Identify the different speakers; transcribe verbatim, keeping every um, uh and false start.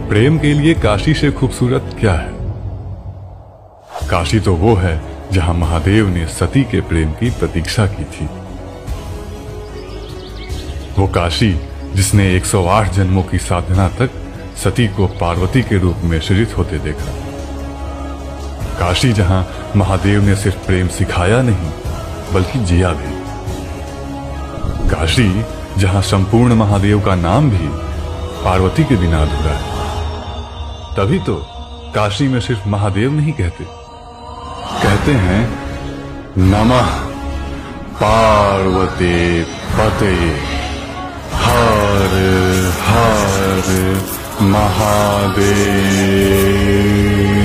Speaker 1: प्रेम के लिए काशी से खूबसूरत क्या है? काशी तो वो है जहां महादेव ने सती के प्रेम की प्रतीक्षा की थी। वो काशी जिसने एक सौ आठ जन्मों की साधना तक सती को पार्वती के रूप में सृजित होते देखा। काशी जहां महादेव ने सिर्फ प्रेम सिखाया नहीं बल्कि जिया भी। काशी जहां संपूर्ण महादेव का नाम भी पार्वती के बिना अधूरा है। तभी तो काशी में सिर्फ महादेव नहीं कहते, कहते हैं नमः पार्वती पते हर हर महादेव।